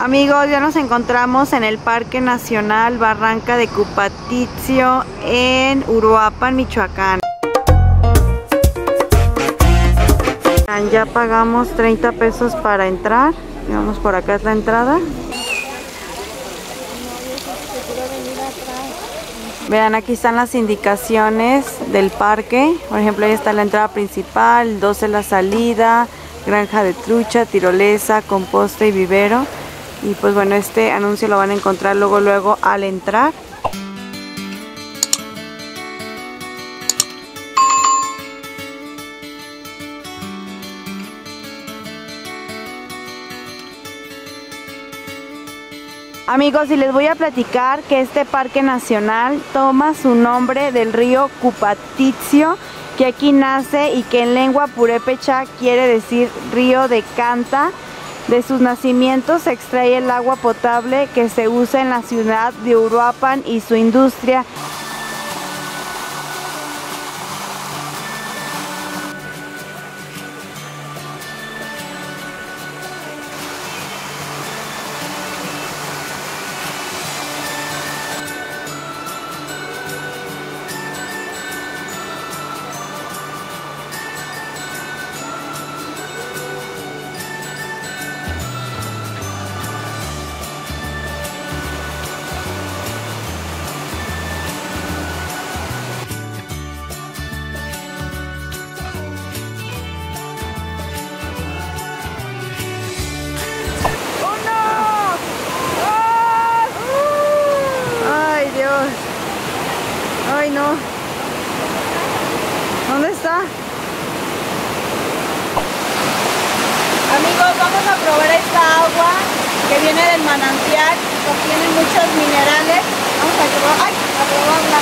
Amigos, ya nos encontramos en el Parque Nacional Barranca de Cupatizio en Uruapan, Michoacán. Ya pagamos 30 pesos para entrar. Vamos, por acá es la entrada. Vean, aquí están las indicaciones del parque. Por ejemplo, ahí está la entrada principal, 12 la salida, granja de trucha, tirolesa, composta y vivero. Y pues bueno, este anuncio lo van a encontrar luego al entrar. Amigos, y les voy a platicar que este parque nacional toma su nombre del río Cupatizio, que aquí nace y que en lengua purépecha quiere decir río de Canta. De sus nacimientos se extrae el agua potable que se usa en la ciudad de Uruapan y su industria. Ay, no. ¿Dónde está? Amigos, vamos a probar esta agua que viene del manantial, contiene muchos minerales. Vamos a probar, a probarla.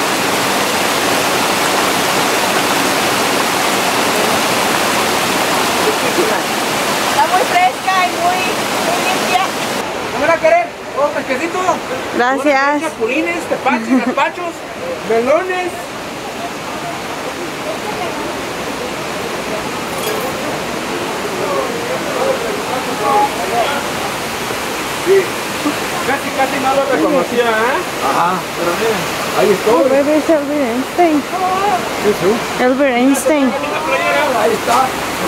Está muy fresca y muy limpia. ¿Cómo la querer? ¿Oh, pesquecito? Gracias. Chapulines, tepaches, gazpachos, melones. Sí. Casi no lo reconocía, ¿eh? Ajá, pero miren, ahí está. Oh, baby, es Albert Einstein. ¿Eso? Albert Einstein. Ahí está.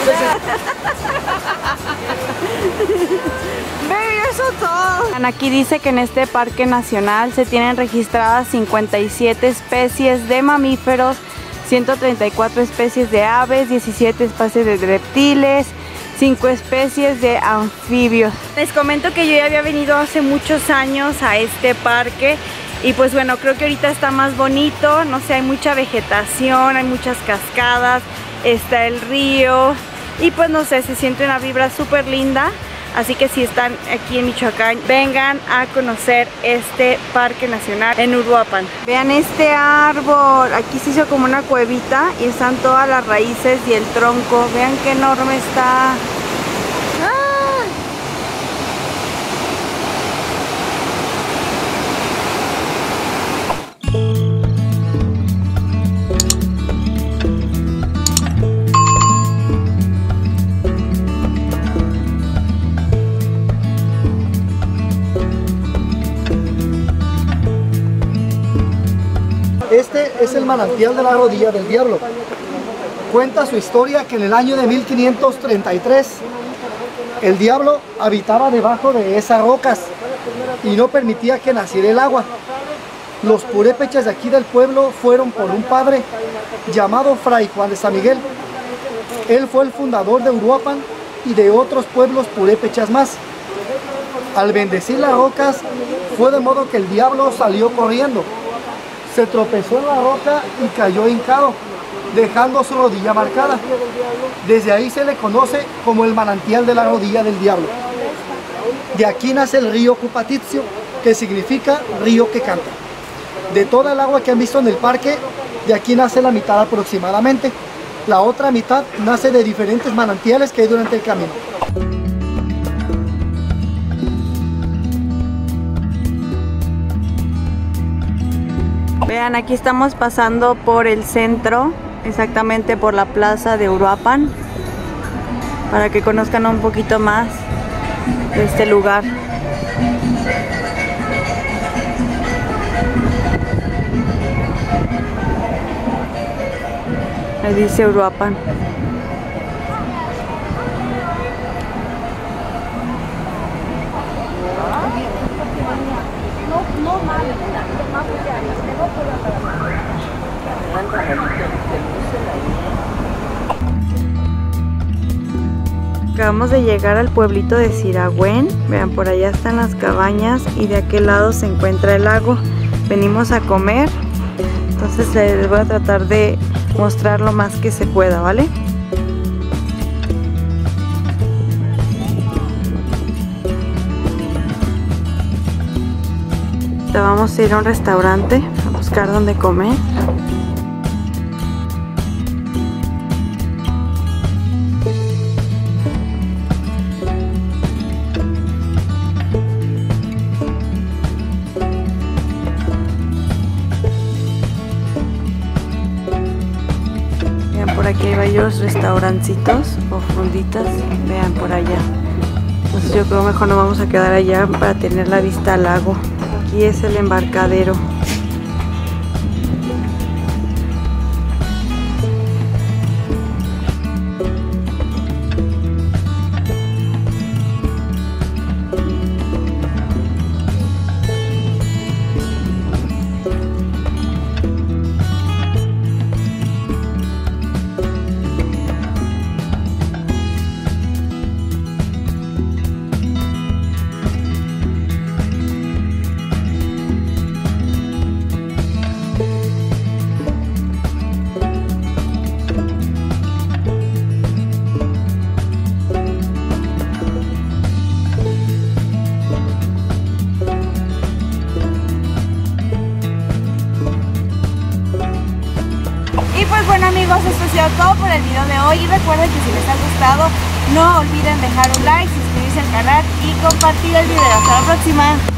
Baby, you're so tall. Aquí dice que en este parque nacional se tienen registradas 57 especies de mamíferos, 134 especies de aves, 17 especies de reptiles, 5 especies de anfibios. Les comento que yo ya había venido hace muchos años a este parque y pues bueno, creo que ahorita está más bonito, no sé, hay mucha vegetación, hay muchas cascadas, está el río y pues no sé, se siente una vibra súper linda. Así que si están aquí en Michoacán, vengan a conocer este parque nacional en Uruapan. Vean este árbol, aquí se hizo como una cuevita y están todas las raíces y el tronco. Vean qué enorme está. Este es el manantial de la rodilla del diablo. Cuenta su historia que en el año de 1533 el diablo habitaba debajo de esas rocas y no permitía que naciera el agua. Los purépechas de aquí del pueblo fueron por un padre llamado Fray Juan de San Miguel. Él fue el fundador de Uruapan y de otros pueblos purépechas más. Al bendecir las rocas fue de modo que el diablo salió corriendo. Se tropezó en la roca y cayó hincado, dejando su rodilla marcada. Desde ahí se le conoce como el manantial de la rodilla del diablo. De aquí nace el río Cupatizio, que significa río que canta. De toda el agua que han visto en el parque, de aquí nace la mitad aproximadamente. La otra mitad nace de diferentes manantiales que hay durante el camino. Vean, aquí estamos pasando por el centro, exactamente por la plaza de Uruapan, para que conozcan un poquito más de este lugar. Ahí dice Uruapan. Acabamos de llegar al pueblito de Siragüen. Vean, por allá están las cabañas y de aquel lado se encuentra el lago. Venimos a comer, entonces les voy a tratar de mostrar lo más que se pueda, ¿vale? Vamos a ir a un restaurante a buscar dónde comer. Vean, por aquí hay varios restaurancitos o fonditas. Vean por allá. Entonces yo creo mejor nos vamos a quedar allá para tener la vista al lago. Aquí es el embarcadero. Y pues bueno amigos, esto ha sido todo por el video de hoy. Y recuerden que si les ha gustado, no olviden dejar un like, suscribirse al canal y compartir el video. Hasta la próxima.